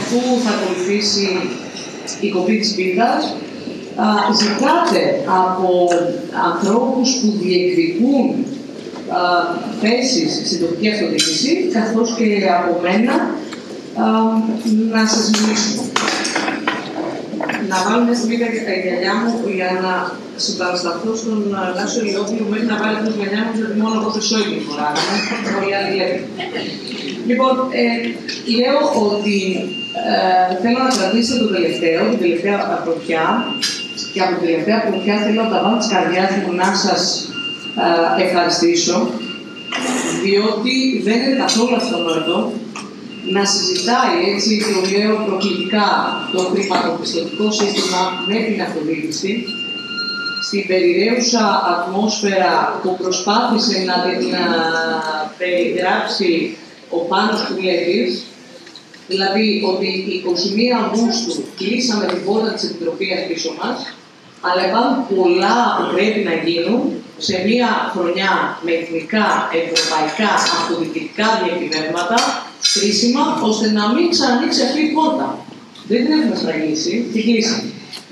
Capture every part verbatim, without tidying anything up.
αφού θα ακολουθήσει η κοπή της πίθας, ζητάτε από ανθρώπους που διεκδικούν α, θέσεις στην τοπική αυτοδιοίκηση, καθώς και από μένα, α, να σας μιλήσουμε. Να βάλω μια στιγμή τα γυαλιά μου για να συμπαρασταθώ στον Νάσο Ηλιόπουλο μέχρι να βάλει τους γυαλιά μου, γιατί μόνο εγώ χρυσό είναι η φορά. Όλοι άλλοι λένε. Λοιπόν, ε, λέω ότι ε, θέλω να κρατήσετε το τελευταίο, την τελευταία πρωτιά, και από την τελευταία πρωτιά θέλω από τα βάθη της καρδιάς μου να σας ε, ευχαριστήσω, διότι δεν είναι καθόλου αυτονόητο να συζητάει, έτσι το λέω προκλητικά, το χρηματοπιστωτικό σύστημα με την αυτοδιοίκηση στην περιραίουσα ατμόσφαιρα που προσπάθησε να, να περιγράψει ο Πάνος Κουλέτης, δηλαδή ότι είκοσι μία Αυγούστου κλείσαμε την πόρτα της Επιτροπής πίσω μας, αλλά υπάρχουν πολλά που πρέπει να γίνουν σε μία χρονιά με εθνικά, ευρωπαϊκά, αυτοδιοικητικά διακυβεύματα χρήσιμα, ώστε να μην ξανανοίξει αυτή η πόρτα. Δεν την έχουμε στραγγίσει, την κλείσαμε.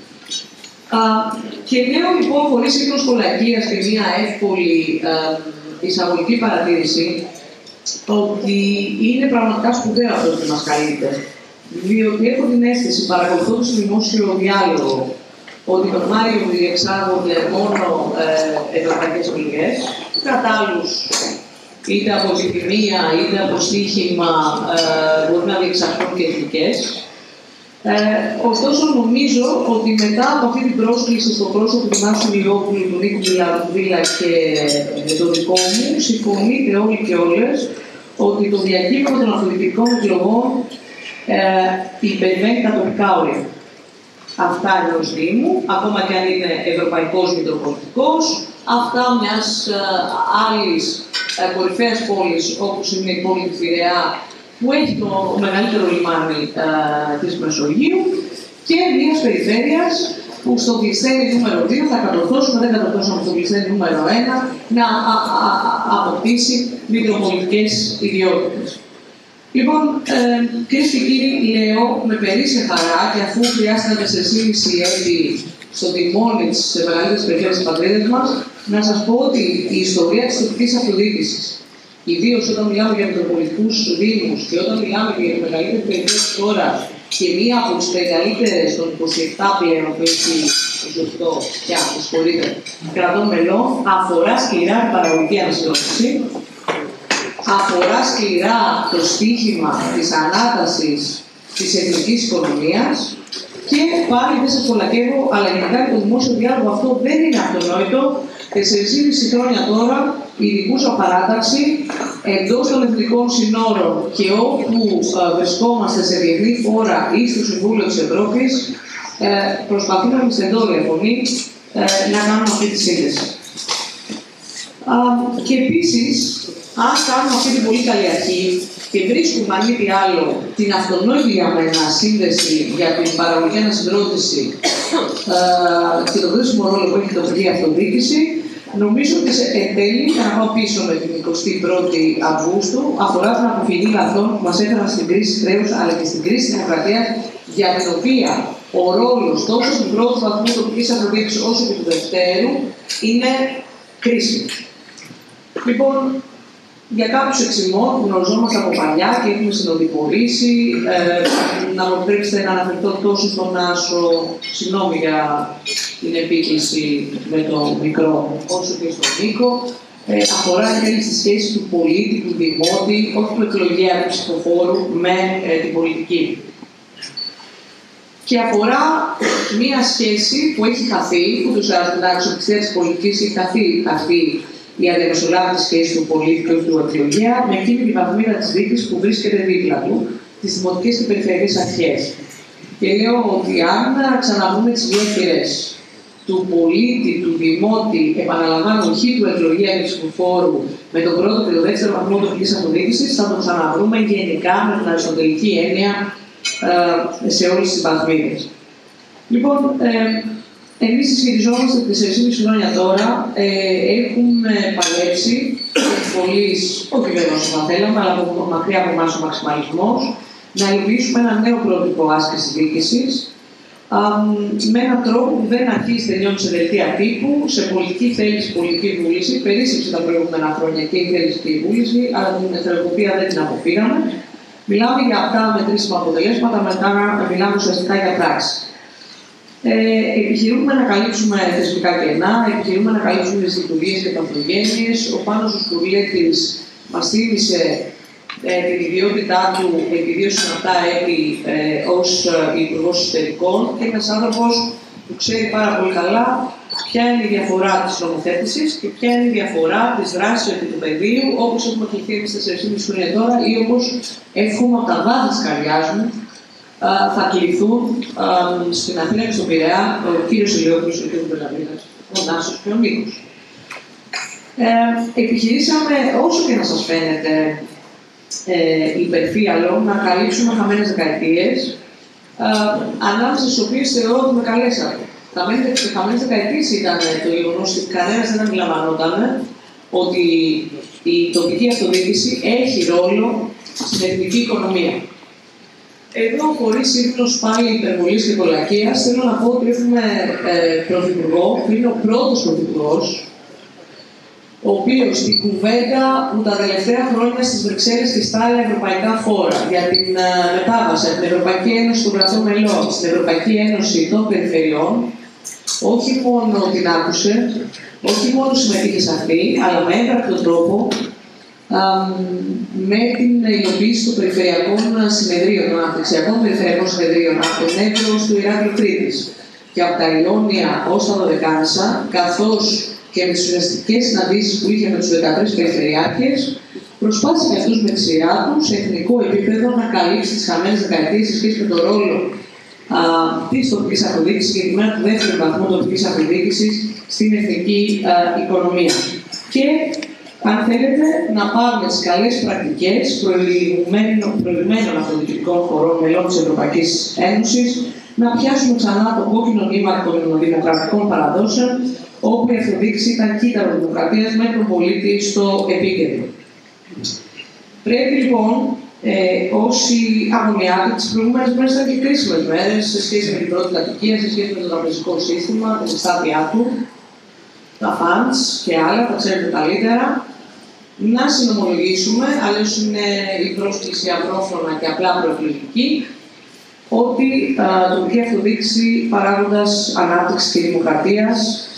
Και λέω λοιπόν, χωρίς σύγχρονος κολακίας και μία εύκολη α, εισαγωγική παρατήρηση, ότι είναι πραγματικά σπουδαίο αυτό που μας καλείται. Διότι έχω την αίσθηση, παρακολουθώντας το δημόσιο διάλογο, ότι τον Μάιο διεξάγονται μόνο ε, ευρωπαϊκές εκλογές, κατά άλλους, είτε από ζητημία, είτε από στοίχημα, ε, μπορεί να διεξαχθούν και εθνικές. Ε, ωστόσο, νομίζω ότι μετά από αυτή την πρόσκληση στο πρόσωπο του Νάσου Ηλιόπουλου, του Νίκου Βίλα και ε, το δικό μου, συμφωνείτε όλοι και όλες ότι το διακύβευμα των αυτοδιοικητικών εκλογών ε, υπερβαίνει τα τοπικά όρια. Αυτά ενός Δήμου, ακόμα και αν είναι ευρωπαϊκός μητροπολιτικός, αυτά μιας ε, άλλης ε, κορυφαίας πόλης, όπως είναι η πόλη του Πειραιά, που έχει το μεγαλύτερο λιμάνι ε, της Μεσογείου, και μιας περιφέρειας που στο κλειστένι νούμερο δύο θα κατορθώσουμε, δεν κατορθώσαμε στο κλειστένι νούμερο ένα, να α, α, α, αποκτήσει μητροπολιτικές ιδιότητες. Λοιπόν, ε, κυρίες και κύριοι, λέω με περίσσια χαρά, και αφού χρειάστηκαν τεσσεράμισι έτη στο τιμόνι της μεγαλύτερης περιφέρειας της πατρίδας μας, να σας πω ότι η ιστορία της τοπικής αυτοδιοίκησης, ιδίως όταν μιλάμε για μητροπολιτικούς δήμους και όταν μιλάμε για τη μεγαλύτερη περιφέρεια της χώρας και μία από τις μεγαλύτερες των είκοσι επτά πλέον που έχει είκοσι οκτώ πια, συγχωρείτε, κρατών μελών, αφορά σκληρά την παραγωγική ανασυγκρότηση, αφορά σκληρά το στίχημα της ανάτασης της εθνικής οικονομίας, και πάλι δεν σας κολακεύω, αλλά γενικά για το δημόσιο διάλογο αυτό δεν είναι αυτονόητο. Τεσσεράμισι χρόνια τώρα η ειδικούσα παράταξη εντός των εθνικών συνόρων και όπου ε, βρισκόμαστε σε διεθνή φόρα ή στο Συμβούλιο της Ευρώπης, ε, προσπαθούμε με στεντόρια φωνή ε, να κάνουμε αυτή τη σύνδεση. Α, και επίσης, αν κάνουμε αυτή την πολύ καλή αρχή και βρίσκουμε, αν μη τι άλλο, την αυτονόητη για μένα σύνδεση για την παραγωγική ανασυγκρότηση ε, και τον κρίσιμο ρόλο που έχει η τοπική αυτοδιοίκηση, νομίζω ότι σε τέλει, για να πάω πίσω με την εικοστή πρώτη Αυγούστου, αφορά την αποφυγή λαθών που μας έφεραν στην κρίση χρέους αλλά και στην κρίση της δημοκρατίας, για την οποία ο ρόλος τόσο του πρώτου βαθμού τοπικής αυτοδιοίκησης όσο και του δευτέρου είναι κρίσιμο. Λοιπόν, για κάποιους εξημών που γνωριζόμαστε από παλιά και έχουμε συνοδοιπορήσει, ε, να μου επιτρέψετε να αναφερθώ τόσο στον Άσο, συγγνώμη για την επίκληση με το μικρό, όσο και στον Νίκο, ε, αφορά εν στη σχέση του πολίτη, του δημότη, όχι του εκλογέα του ψηφοφόρου με ε, την πολιτική. Και αφορά μία σχέση που έχει χαθεί, ούτως ή άλλως την αξιοπιστία της πολιτικής έχει χαθεί αυτή η αδιαμεσολάβητη σχέση του πολίτη και του εκλογέα με εκείνη τη βαθμίδα της δίκης που βρίσκεται δίπλα του, τις δημοτικές και περιφερειακές αρχές. Και λέω ότι αν ξαναβούμε τις γέφυρες του πολίτη, του δημότη, επαναλαμβάνω, όχι του εκλογέα και του ψηφοφόρου, με τον πρώτο και τον δεύτερο βαθμό τοπικής αυτοδιοίκησης, θα τον ξαναβρούμε γενικά με την αριστοτελική έννοια ε, σε όλες τις βαθμίδες. Λοιπόν, ε, εμείς συσχετιζόμαστε τεσσεράμισι χρόνια τώρα, ε, έχουμε παλέψει πολλής, όχι βέβαια όσο θα θέλαμε, αλλά από μακριά από εμάς ο μαξιμαλισμός, να υλοποιήσουμε ένα νέο πρότυπο άσκησης διοίκησης, με έναν τρόπο που δεν αρχίζει τελειώνει σε δελτία τύπου, σε πολιτική θέληση, πολιτική βούληση. Περίσσεψε τα προηγούμενα χρόνια και η θέληση και η βούληση, αλλά την εθελοτυπία δεν την αποφύγαμε. Μιλάμε για αυτά μετρήσιμα αποτελέσματα, μετά μιλάμε ουσιαστικά για πράξη. Ε, επιχειρούμε να καλύψουμε θεσμικά κενά, επιχειρούμε να καλύψουμε τις λειτουργίες και παθογένειες. Ο Πάνος ο Σκουρλέτης μας θύμισε ε, την ιδιότητά του επί δύο συναπτά έτη ε, ως ε, Υπουργός Εσωτερικών και ένας άνθρωπος που ξέρει πάρα πολύ καλά ποια είναι η διαφορά της νομοθέτησης και ποια είναι η διαφορά της δράσης επί του πεδίου, όπως έχουμε κληθεί εμείς τέσσερα και μισό χρόνια τώρα ή όπως εύχομαι από τα βάθη της καρδιάς μου θα κληθούν στην Αθήνα και στον Πειραιά ο κύριος Ηλιόπουλος, ο κύριος Μπελαβίδας, ο Νάσος και ο Νίκος. Ε, επιχειρήσαμε, όσο και να σας φαίνεται ε, υπερφύαλο, να καλύψουμε χαμένες δεκαετίες, ε, ανάμεσα στις οποίες θεωρώ ότι με καλέσατε. Οι χαμένες δεκαετίες ήταν το γεγονός ότι κανένας δεν αντιλαμβανόταν ότι η τοπική αυτοδιοίκηση έχει ρόλο στην εθνική οικονομία. Εδώ, χωρίς ύφνος πάλι υπερβολής και κολακίας, θέλω να πω ότι έχουμε ε, πρωθυπουργό, που είναι ο πρώτος πρωθυπουργός, ο οποίος στην κουβέντα που τα τελευταία χρόνια στις Βρυξέλλες και στα άλλα ευρωπαϊκά φόρα για την ε, μετάβαση από την Ευρωπαϊκή Ένωση των κρατών μελών στην Ευρωπαϊκή Ένωση των Περιφερειών, όχι μόνο την άκουσε, όχι μόνο συμμετείχε σε αυτή, αλλά με έμπρακτο τρόπο, με την υλοποίηση των περιφερειακών συνεδρίων, των αναπτυξιακών περιφερειακών συνεδρίων από τον Εύρο στο Ηράκλειο Κρήτης και από τα Ιόνια ως τα Δωδεκάνησα, καθώς και με τις ουσιαστικές συναντήσεις που είχε με τους δεκατρείς περιφερειάρχες, προσπάθησε και αυτούς με τη σειρά του σε εθνικό επίπεδο να καλύψει τις χαμένες δεκαετίες σε σχέση με τον ρόλο της τοπικής αυτοδιοίκησης, συγκεκριμένα του δεύτερου βαθμού τοπικής αυτοδιοίκησης στην εθνική α, οικονομία. Και αν θέλετε, να πάρουμε τις καλές πρακτικές προηγουμένων αυτοδιοικητικών χωρών μελών της Ευρωπαϊκής Ένωσης, να πιάσουμε ξανά το κόκκινο νήμα των δημοκρατικών παραδόσεων, όπου η αυτοδιοίκηση ήταν κύτταρο δημοκρατίας με τον πολίτη στο επίκεντρο. Πρέπει λοιπόν, ε, όσοι αγωνιάτε, τις προηγούμενες μέρες ήταν και κρίσιμες μέρες σε σχέση με την πρώτη κατοικία, σε σχέση με το τραπεζικό σύστημα, την στάδια του, τα funds και άλλα, τα ξέρετε καλύτερα, να συνομολογήσουμε, αλλιώς είναι η πρόσκληση απρόφρονα και απλά προεκλογική, ότι η τοπική αυτοδιοίκηση παράγοντας ανάπτυξης και δημοκρατίας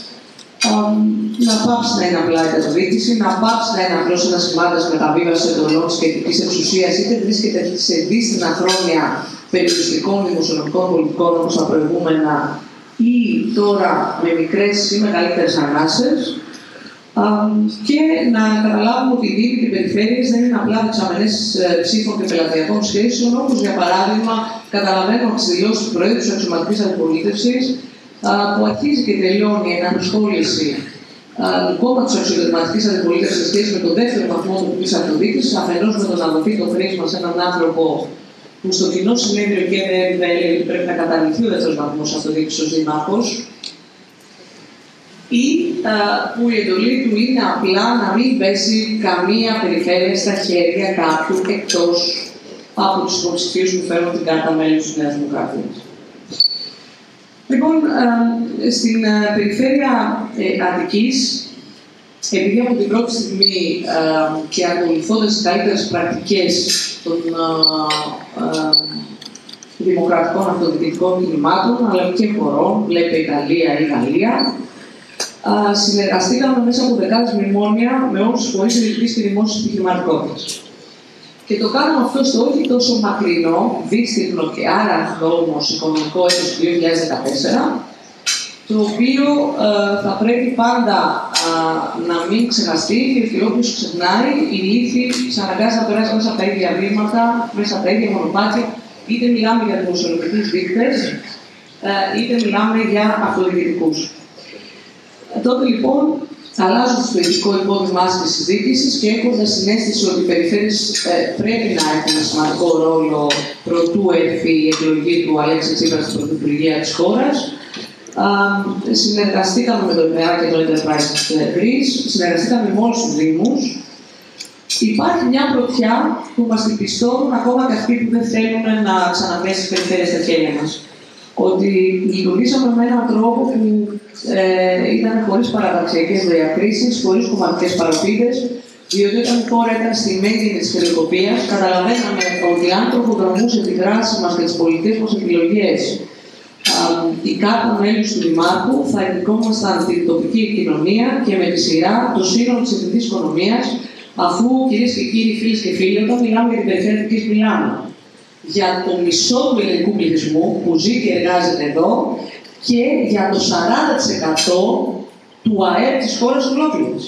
να πάψει να είναι απλά η αυτοδιοίκηση, να πάψει να είναι απλώς ένα σημάδας μεταβίβασης εντολών της σχετικής εξουσίας, είτε βρίσκεται σε δύστινα χρόνια περιοριστικών δημοσιονομικών πολιτικών όπως τα προηγούμενα, ή τώρα με μικρές ή μεγαλύτερες ανάσες, και να καταλάβουμε ότι οι δήμοι και οι περιφέρειες δεν είναι απλά δεξαμενές ψήφων και πελατειακών σχέσεων, όπως για παράδειγμα καταλαβαίνουμε από τις δηλώσεις του Προέδρου της Αξιωματικής Αντιπολίτευσης, που αρχίζει και τελειώνει η ενασχόληση του κόμματος της Αξιωματικής Αντιπολίτευσης σε σχέση με τον δεύτερο βαθμό τοπικής αυτοδιοίκησης, αφενός με το να δοθεί το χρήσμα σε έναν άνθρωπο που στο κοινό συνέδριο και έλεγε ότι πρέπει να καταργηθεί ο δεύτερος βαθμός αυτοδιοίκησης ως δήμαρχος, ή α, που η εντολή του είναι απλά να μην πέσει καμία περιφέρεια στα χέρια κάποιου εκτός από τους υποψηφίους που φέρουν την κάρτα μέλους της Νέας Δημοκρατίας. Λοιπόν, α, στην α, περιφέρεια ε, Αττικής, επειδή από την πρώτη στιγμή α, και ακολουθώντας τις καλύτερες πρακτικές των α, α, δημοκρατικών αυτοδιοικητικών κινημάτων, αλλά και χωρών, βλέπετε Ιταλία ή Γαλλία, Uh, συνεργαστήκαμε μέσα από δεκάδες μνημόνια με όλους τους φορείς ιδιωτικής και δημόσιας επιχειρηματικότητας. Και το κάνουμε αυτό στο όχι τόσο μακρινό, δύστιχνο και άραχτο όμως οικονομικό έτος του δύο χιλιάδες δεκατέσσερα, το οποίο uh, θα πρέπει πάντα uh, να μην ξεχαστεί, γιατί όποιος ξεχνάει, η λύθη ξαναγκάζει να περάσει μέσα από τα ίδια βήματα, μέσα από τα ίδια μονοπάτια, είτε μιλάμε για δημοσιονομικούς δείκτες, uh, είτε μιλάμε για αυτοδιοικητικούς. Τότε λοιπόν αλλάζουν στο ειδικό υπόδειγμα άσκησης διοίκησης και έχοντας συνέστηση ότι οι περιφέρειες ε, πρέπει να έχουν ένα σημαντικό ρόλο προτού έρθει η εκλογή του Αλέξη Τσίπρα στην Πρωθυπουργία της χώρας. Ε, συνεργαστήκαμε με το ΕΜΕΑ και το Enterprise Greece, συνεργαστήκαμε με όλους τους Δήμους Υπάρχει μια πρωτιά που μας την πιστώνουν ακόμα και αυτοί που δεν θέλουν να ξαναπέσει τις περιφέρειες στα χέρια μας. Ότι λειτουργήσαμε με έναν τρόπο που ε, ήταν χωρίς παραταξιακές διακρίσεις, χωρίς κομματικές παροπίδες, διότι όταν η χώρα ήταν στη μέγενη της χειροκοπίας, καταλαβαίναμε ότι αν τροφοδρομούσε τη δράση μας και τις πολιτικές μας επιλογές οι κάτω μέλη του Δημάρχου, θα επικόμασταν την τοπική κοινωνία και με τη σειρά το σύνολο της εθνικής οικονομίας, αφού κυρίες και κύριοι, φίλες και φίλοι, όταν μιλάμε για την περιφέρεια της, μιλάμε για το μισό του ελληνικού πληθυσμού που ζει και εργάζεται εδώ και για το σαράντα τοις εκατό του ΑΕΠ της χώρας ολόκληρης.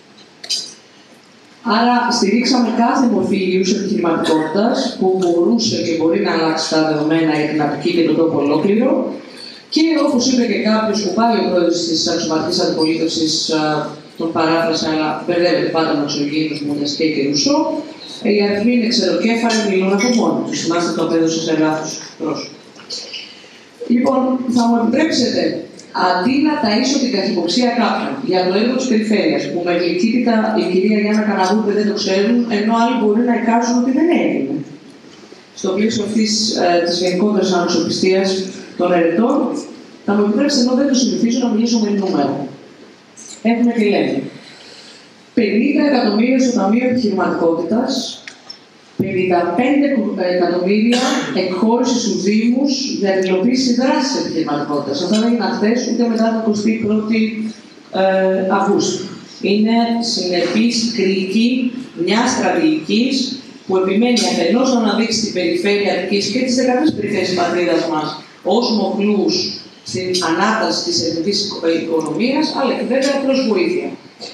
Άρα στηρίξαμε κάθε μορφή υγιούς επιχειρηματικότητας που μπορούσε και μπορεί να αλλάξει τα δεδομένα για την Αττική και τον τόπο ολόκληρο. Και όπως είπε και κάποιος που πάλι ο πρόεδρος της αξιωματικής αντιπολίτευσης, τον παράφρασε, αλλά μπερδεύεται πάντα με εξωγήινους Μοντεσκέ και Ρουσό, οι αριθμοί είναι ξεροκέφαλοι, μιλούν από μόνοι τους. Θυμάστε το απέδωσε σε λάθος πρόσωπο. Λοιπόν, θα μου επιτρέψετε, αντί να ταΐσω την καχυποψία κάποιων για το έργο της περιφέρειας, που με γλυκύτητα η κυρία Γιάννα Καναγούπη δεν το ξέρουν, ενώ άλλοι μπορεί να εικάζουν ότι δεν έγινε. Στο πλαίσιο αυτής ε, της γενικότερης αναξιοπιστίας των ερετών, θα μου επιτρέψετε, ενώ δεν το συνηθίζω, να μιλήσω με νούμερα. Έχουμε και λέμε. πενήντα εκατομμύρια στο Ταμείο Επιχειρηματικότητας, πενήντα πέντε εκατομμύρια εκχώρηση στους Δήμους για την υλοποίηση δράσης επιχειρηματικότητας. Αυτά δεν είναι χθες ούτε μετά το εικοστή πρώτη ε, Αυγούστου. Είναι συνεπής κρίκη μιας στρατηγικής που επιμένει αφενός να αναδείξει την περιφέρεια Αττικής και τις δεκατρείς περιφέρειες της πατρίδας μας ως μοχλούς στην ανάταση της εθνικής οικονομίας, αλλά και βέβαια προς βοήθεια.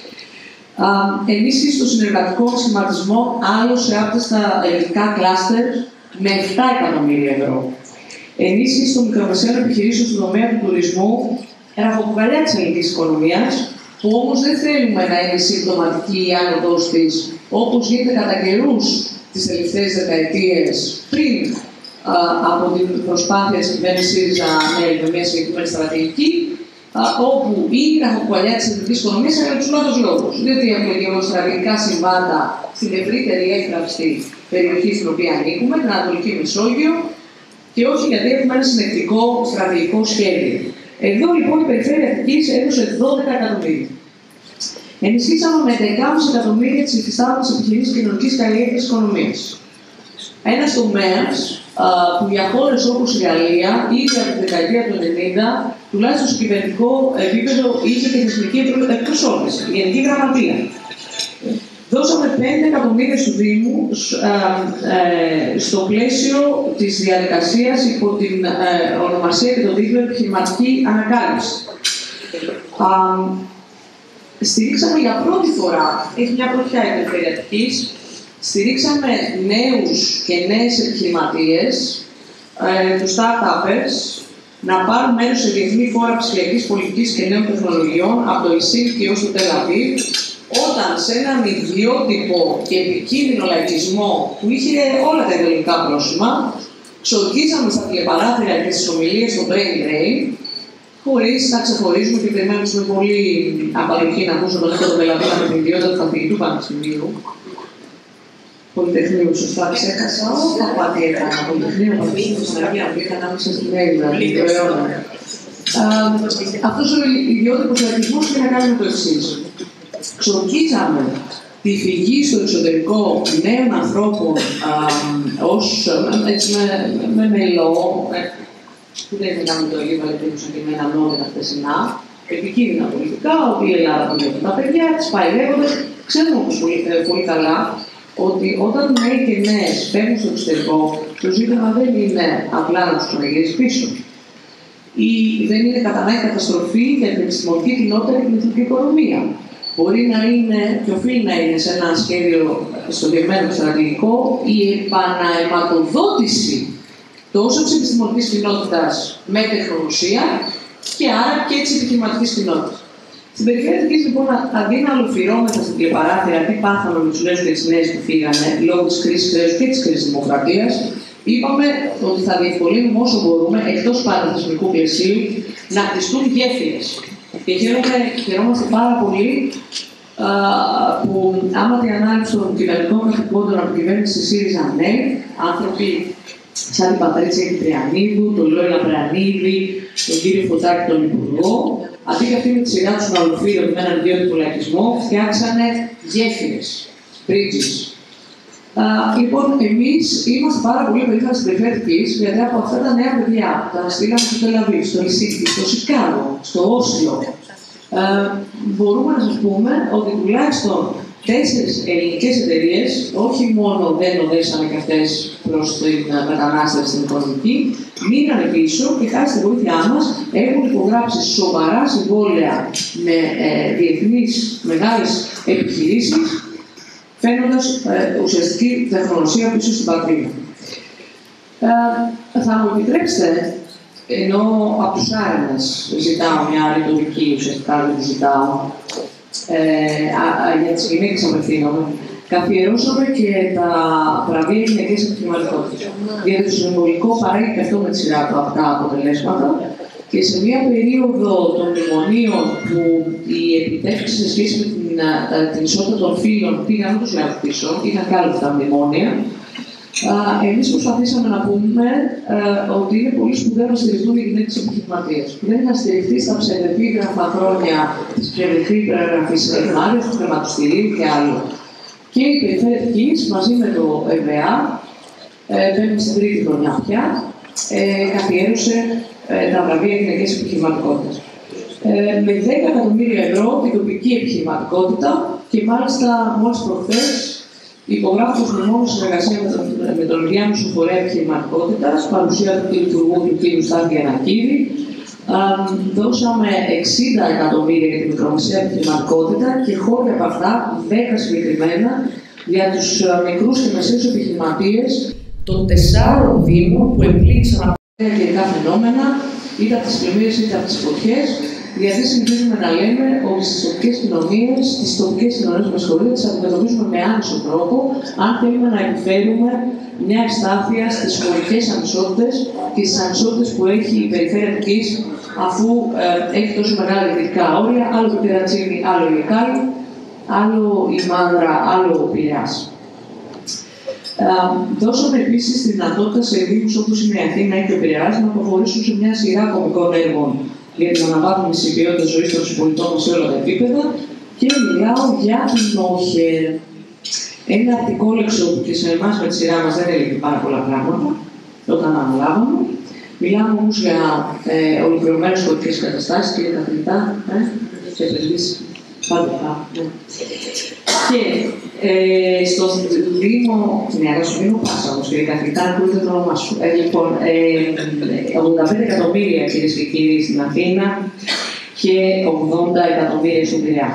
Ενίσχυση στο συνεργατικό σχηματισμό άλλο σε άπτεστα ελληνικά κλάστερ με επτά εκατομμύρια ευρώ. Ενίσχυση των μικρομεσαίων επιχειρήσεων στον τομέα του τουρισμού, ραχοκοκαλιά της ελληνικής οικονομίας, που όμως δεν θέλουμε να είναι συμπτωματική η άνοδος της, όπως γίνεται κατά καιρούς τις τελευταίες δεκαετίες πριν α, από την προσπάθεια της κυβέρνησης ΣΥΡΙΖΑ με μια συγκεκριμένη στρατηγική, όπου η ραχοκοκαλιά της ελληνικής οικονομίας είναι για τους πρώτους λόγους. Διότι έχουμε γεωστρατηγικά συμβάντα στην ευρύτερη εύθραυστη περιοχή στην οποία ανήκουμε, την Ανατολική Μεσόγειο, και όχι γιατί έχουμε ένα συνεκτικό στρατηγικό σχέδιο. Εδώ λοιπόν η περιφέρεια Αττικής έδωσε δώδεκα εκατομμύρια. Ενισχύσαμε με δεκάμισι εκατομμύρια τις υφιστάμενες επιχειρήσεις κοινωνικής καλλιέργειας της οικονομίας. Ένας τομέας που για χώρες όπως η Γαλλία ήδη από τη δεκαετία του ενενήντα, τουλάχιστον στο κυβερνητικό επίπεδο, είχε και θεσμική εκπροσώπηση, η Γενική Γραμματεία. Δώσαμε πέντε εκατομμύρια στους Δήμους ε, στο πλαίσιο της διαδικασίας υπό την ε, ονομασία και τον τίτλο επιχειρηματική ανακάλυψη. Ε, στηρίξαμε για πρώτη φορά, έχει μια πρωτιά η περιφέρεια Αττικής, στηρίξαμε νέους και νέες επιχειρηματίες, ε, τους start-upers, να πάρουν μέρος σε διεθνή φόρα ψηφιακής πολιτικής και νέων τεχνολογιών από το Ελσίνκι έως το Τελ Αβίβ, όταν σε έναν ιδιότυπο και επικίνδυνο λαϊκισμό που είχε όλα τα ιδεολογικά πρόσημα, ξορκίζαμε στα τηλεπαράθυρα και στις ομιλίες στο Brain Drain, χωρίς να ξεχωρίζουμε και περιμένουμε με πολύ απαλική να ακούσω τον Νίκο τον Πελαβίνα με την ιδιότητα του καθηγητού Πανεπιστημίου. Πολυτεχνείου, σωστά, ξέχασα. Όχι τα πάτη έκανα. Πολυτεχνείου, Πανεπιστημίου, στην Αγία Αυγή, ανάμεσα στην Έλληνα, την αιώνα. Αυτός ο ιδιότυπος λαϊκισμός είχε να κάνει με το εξής. Ξορκίζαμε τη φυγή στο εξωτερικό νέων ανθρώπων α, ως, έτσι, με, με μελό, που δεν είναι καν το λίγο, αλλά και συγκεκριμένα νόμια χθεσινά, επικίνδυνα πολιτικά, ότι η Ελλάδα τον έχει τα παιδιά της, πάει λέγοντας. Ξέρουμε όμως πολύ, πολύ καλά ότι όταν νέοι και νέες φεύγουν στο εξωτερικό, το ζήτημα δεν είναι απλά να τους ξαναγυρίσει πίσω. Ή δεν είναι κατά ανάγκη καταστροφή για την επιστημονική κοινότητα και την εθνική οικονομία. Μπορεί να είναι και οφείλει να είναι σε ένα σχέδιο στοχευμένο στρατηγικό η επανααιματοδότηση τόσο της επιστημονικής κοινότητας με τεχνογνωσία και άρα και της επιχειρηματικής κοινότητας. Στην περιφέρεια Αττικής, λοιπόν, αντί να ολοφυρώμεθα στην τηλεπαράθυρα τι πάθαμε με τους νέους και τις νέες που φύγανε λόγω της κρίσης χρέους και της κρίσης δημοκρατίας, είπαμε ότι θα διευκολύνουμε όσο μπορούμε εκτός παραθεσμικού πλαισίου να χτιστούν γέφυρες. Και χαίρομαι, χαιρόμαστε πάρα πολύ που άμα τη ανάλυση των κυβερνητικών καθηκόντων από την κυβέρνηση ΣΥΡΙΖΑ ναι, άνθρωποι σαν την Πατρίτσα Κυπριανίδου, τον Λόι Λαμπρανίδη, τον κύριο Φωτάκη, τον Υπουργό, αντί και αυτοί με τη σειρά του να ολοφύρουν με έναν ιδιότυπο λαϊκισμό, φτιάξανε γέφυρες, bridges. Uh, λοιπόν, εμείς είμαστε πάρα πολύ περήφανοι στην περιφέρεια Κης, γιατί από αυτά τα νέα παιδιά τα στείλαμε στο Τελαβίβ, στο Ελσίνκι, στο Σικάγο, στο Όσλο. Uh, μπορούμε να σας πούμε ότι τουλάχιστον τέσσερις ελληνικές εταιρείες, όχι μόνο δεν οδεύσανε και αυτές προς την μετανάστευση στην οικονομική, μείνανε πίσω και χάρη στη βοήθειά μας έχουν υπογράψει σοβαρά συμβόλαια με ε, διεθνείς μεγάλες επιχειρήσεις, φαίνοντας ε, ουσιαστική τεχνολογία πίσω στην πατρίδα. Ε, θα μου επιτρέψετε, ενώ από τους Άρενες ζητάω μια ρητορική, ουσιαστικά δεν τη ζητάω, ε, α, α, για τις γυναίκες απευθύνομαι, καθιερώσαμε και τα βραβεία γυναικές επιχειρηματικότητας. Γιατί το συμβολικό παράγει και αυτό με τη σειρά του αυτά αποτελέσματα. Και σε μια περίοδο των μνημονίων που οι επιτεύξεις σε σχέση με την, την ισότητα των φύλων πήγαν ούτως ή άλλως πίσω, είχαν και άλλα αυτά μνημόνια, εμείς προσπαθήσαμε να πούμε α, ότι είναι πολύ σπουδαίο να στηριχθούν οι γυναίκες επιχειρηματίες. Δεν είχαν στηριχθεί στα ψευδεπίγραφα χρόνια της ψευδεπίγραφης Μάριος, του χρηματιστηρίου και άλλο. Και η περιφέρεια Κης μαζί με το ΕΒΑ, ε, μπαίνουμε στην τρίτη χρονιά πια, ε, καθιέρωσε ε, τα βραβεία γυναικές επιχειρηματικότητας. Ε, με δέκα εκατομμύρια ευρώ την τοπική επιχειρηματικότητα και μάλιστα μόλις προχθές υπογράφω το μνημόνιο συνεργασία με τον, με τον Διάμεσο Φορέα Επιχειρηματικότητας, παρουσία του κ. Υπουργού του κ. Στάθη Γιαννακίδη. Δώσαμε εξήντα εκατομμύρια για τη μικρομεσαία επιχειρηματικότητα και χώρια από αυτά, δέκα συγκεκριμένα, για τους μικρούς και μεσαίους επιχειρηματίες των τεσσάρων δήμων που επλήγησαν από τα καιρικά φαινόμενα, είτε από τις πλημμύρες είτε από τις φωτιές, γιατί συνηθίζουμε να λέμε ότι στις τοπικές κοινωνίες, στις τοπικές κοινωνίες με συγχωρείτε, τις αντιμετωπίζουμε με άνισο τρόπο, αν θέλουμε να επιφέρουμε μια ευστάθεια στις χωρικές ανισότητες και στις ανισότητες που έχει η περιφέρεια Κης, αφού ε, έχει τόσο μεγάλα ειδικά όρια, άλλο το Τερατσίνι, άλλο η Εκάλη, άλλο η Μάνδρα, άλλο ο Πειραιάς. Ε, δώσαμε επίσης τη δυνατότητα σε δήμους όπως είναι η Αθήνα ή και ο Πειραιάς να προχωρήσουν σε μια σειρά κομικών έργων για την αναβάθμιση ποιότητας ζωής των συμπολιτών μας σε όλα τα επίπεδα και μιλάω για την ΟΧΕ. Ένα αρτικόλεξο που και σε εμάς με τη σειρά μας δεν έλεγε πάρα πολλά πράγματα όταν αναλάβαμε. Μιλάμε όμως για ε, ολοκληρωμένες χωρικές καταστάσεις και για τα θνητά, ε, σε επενδύσεις. Πάντα, ναι. Και ε, στο Δήμο, ναι, αλλά στο Δήμο Πάσα όμως, κύριε καθηγητά, ακούτε το όνομα σου. Ε, λοιπόν, ε, ογδόντα πέντε εκατομμύρια, κυρίες και κύριοι, στην Αθήνα και ογδόντα εκατομμύρια στον Πειραιά.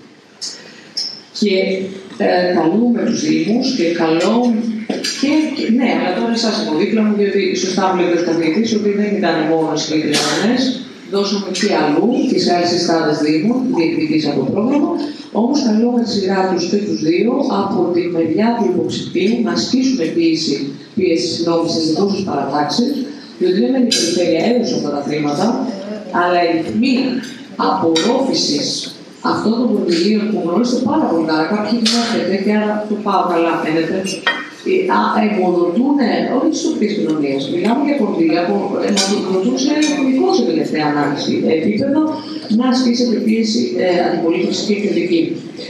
Και ε, καλούμε τους Δήμους και καλώ και, και ναι, αλλά τώρα εσάς από δίπλα μου, διότι σωστά μου λέει ο καθηγητής ότι δεν ήταν μόνο συγκεκριμένες. Δώσαμε και αλλού τις άλλες συστάδες Δήμων, διεκδικήσαμε το πρόγραμμα. Όμως, καλώ με τη σειρά τους και τους δύο από τη μεριά του υποψηφίου να ασκήσουν πίεση, πίεση συγγνώμη στις δημόσιες παρατάξεις, διότι δεν είναι η περιφέρεια έδωσε αυτά τα χρήματα, αλλά οι ρυθμοί απορρόφησης αυτών των κονδυλίων που γνωρίζετε πάρα πολύ καλά, κάποιοι γνωρίζετε και άρα το πάω καλά, φαίνεται. Εμποδοτούν, όχι τις τοπικές κοινωνίες. Μιλάμε για κονδύλια που εμποδοτούν σε εθνικό σε τελευταία ανάλυση επίπεδο να ασκήσετε πίεση ε, αντιπολίτευση και κριτική.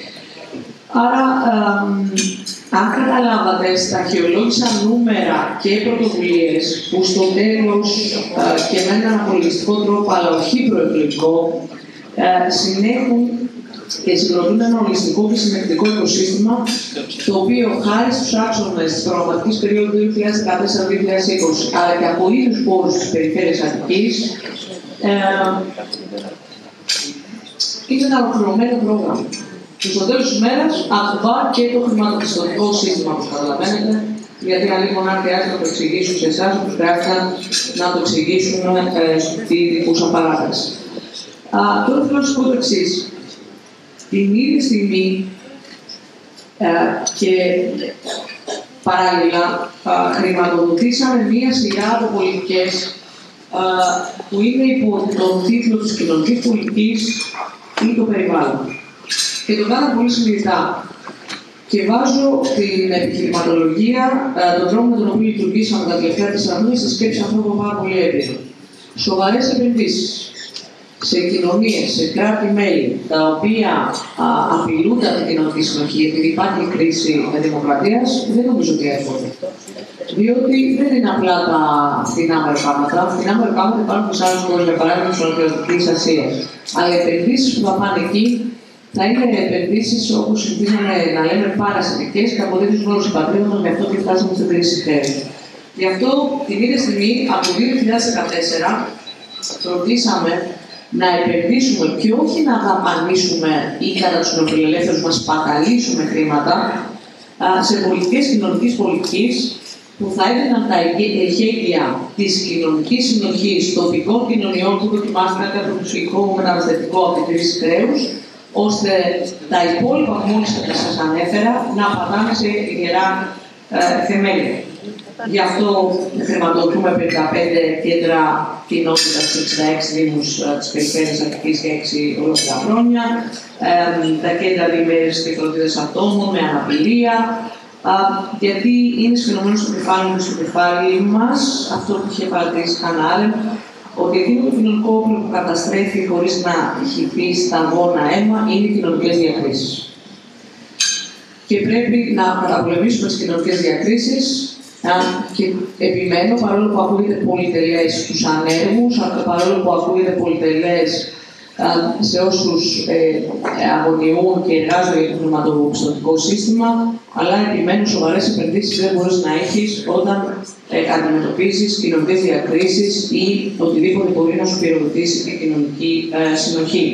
Άρα, ε, αν καταλάβατε, στα αρχαιολόγησα νούμερα και πρωτοβουλίες που στο τέλος ε, και με έναν απολογιστικό τρόπο, αλλά όχι προεκλογικό, ε, συνέχουν και συγκροτούν ένα ολιστικό και συνεκτικό οικοσύστημα, το οποίο χάρη στους άξονες της προγραμματικής περίοδου δύο χιλιάδες δεκατέσσερα δύο χιλιάδες είκοσι, αλλά και από ίδιους πόρους της περιφέρειας Αττικής, ε, είναι ένα ολοκληρωμένο πρόγραμμα. Και στο τέλος της ημέρας, ακουμπά και το χρηματοπιστωτικό σύστημα, όπως καταλαβαίνετε, γιατί αν λοιπόν αν χρειάζεται να το εξηγήσουν σε εσάς, όπως χρειάζεται να το εξηγήσουν ε, στη δικούσα παράταξη. Τώρα θέλω να σας πω το εξής. Την ίδια στιγμή ε, και παράλληλα ε, χρηματοδοτήσαμε μία σειρά από πολιτικές ε, που είναι υπό τον τίτλο της κοινωνικής πολιτικής ή το περιβάλλον. Και το κάνω πολύ συνειδητά. Και βάζω την επιχειρηματολογία, τον τρόπο με τον οποίο λειτουργήσαμε τα τελευταία τέσσερα χρόνια στη σκέψη ανθρώπων πάρα πολύ έντονο. Σοβαρές επενδύσεις σε κοινωνίες, σε κράτη-μέλη, τα οποία α, απειλούνται από την κοινωνική συνοχή, επειδή υπάρχει κρίση δημοκρατίας, δεν νομίζω ότι έρχονται. Διότι δεν είναι απλά τα φθηνά μεροκάματρα. Φθηνά μεροκάματρα υπάρχουν σε άλλους χώρους, για παράδειγμα της Ανατολικής Ασίας. Αλλά οι επενδύσεις που θα πάνε εκεί θα είναι επενδύσεις όπως συνηθίζαμε να λέμε παρασιτικές και αποδείξουν όλους οι πατρίδες μας, με αυτό και φτάσαμε στην κρίση χέρι. Γι' αυτό την ίδια στιγμή, από το δύο χιλιάδες δεκατέσσερα, φροντίσαμε να επενδύσουμε και όχι να δαπανίσουμε ή κατά τους νεοφιλελεύθερους μας σπαταλήσουμε χρήματα σε πολιτικές κοινωνικής πολιτικής που θα έδιναν τα εχέγγυα της κοινωνικής συνοχής τοπικών κοινωνιών που δοκιμάστηκαν κατά το φυσικό μεταναστευτικό από την κρίση χρέους, ώστε τα υπόλοιπα που μόλις σας ανέφερα να πατάνε σε γερά ε, θεμέλια. Γι' αυτό χρηματοδοτούμε πενήντα πέντε κέντρα κοινότητας στους εξήντα έξι δήμους της περιφέρειας Αττικής για έξι ολόκληρα χρόνια, ε, τα κέντρα διημέρες και φροντίδας ατόμων με αναπηρία, ε, γιατί είναι σφινωμένο στο κεφάλι μας, στο κεφάλι μας, αυτό που είχε παρατηρήσει η Χάννα Άρεντ, ότι εκείνο το κοινωνικό όπλο που καταστρέφει χωρίς να έχει πει σταγόνα αίμα είναι οι κοινωνικές διακρίσεις. Και πρέπει να καταπολεμήσουμε τις κοινωνικές διακρίσεις. Και επιμένω, παρόλο που ακούγεται πολυτελές στους ανέργους, παρόλο που ακούγεται πολυτελές σε όσους ε, αγωνιούν και εργάζονται για το χρηματοπιστωτικό σύστημα, αλλά επιμένω, σοβαρές επενδύσεις δεν μπορείς να έχεις όταν ε, αντιμετωπίζεις κοινωνικές διακρίσεις ή οτιδήποτε μπορεί να σου πυροδοτήσει την κοινωνική ε, συνοχή.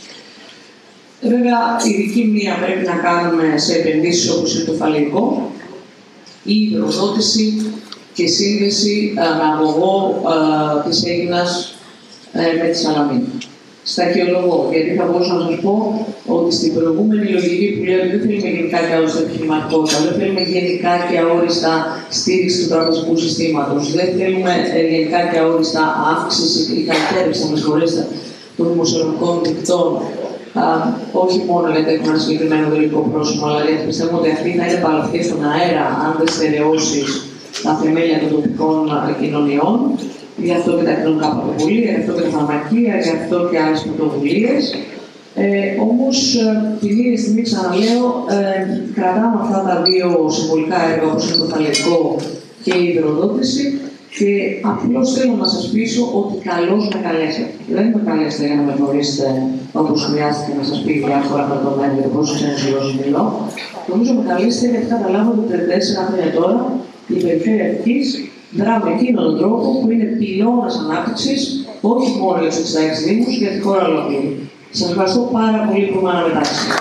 Βέβαια, ειδική μνήμα πρέπει να κάνουμε σε επενδύσεις όπως είναι το κεφαλαιακό, η υδροδότηση και σύνδεση ε, με αγωγό ε, της Αίγινας ε, με τη Σαλαμίνα. Σταχυολογώ, γιατί θα μπορούσα να σας πω ότι στην προηγούμενη λογική που λέω ότι δεν θέλουμε γενικά και αόριστα επιχειρηματικότητα, δεν θέλουμε γενικά και αόριστα στήριξη του τραπεζικού συστήματος, δεν θέλουμε ε, γενικά και αόριστα αύξηση ή καλυτέρευση, με συγχωρέσετε, των δημοσιονομικών δικτών. Uh, όχι μόνο γιατί έχουμε ένα συγκεκριμένο δελικό πρόσωπο, αλλά γιατί πιστεύουμε ότι αυτή θα είναι παροχή στον αέρα αν δεν στερεώσει τα θεμέλια των τοπικών κοινωνιών. Γι' αυτό και τα κοινωνικά πρωτοβουλία, γι' αυτό και τα φαρμακεία, γι' αυτό και άλλε πρωτοβουλίε. Ε, Όμω, την ίδια στιγμή, ξαναλέω, ε, κρατάμε αυτά τα δύο συμβολικά έργα, όπω είναι το κεφαλαιακό και η υδροδότηση. Και απλώς θέλω να σας πείσω ότι καλώς με καλέσατε. Δεν με καλέσατε για να με γνωρίσετε όπως χρειάστηκε να σας πει διάφορα κρατωμένα για το πόσο ξένες γλώσσες μιλώ. Νομίζω με καλέσατε γιατί καταλάβατε ότι τριάντα τέσσερα χρόνια τώρα η περιφέρεια Αττικής δρά με εκείνον τον τρόπο που είναι πυλώνας ανάπτυξης, όχι μόνο για τους εξήντα έξι δήμους, για τη χώρα ολόκληρη. Σας ευχαριστώ πάρα πολύ που με αναμετάξατε.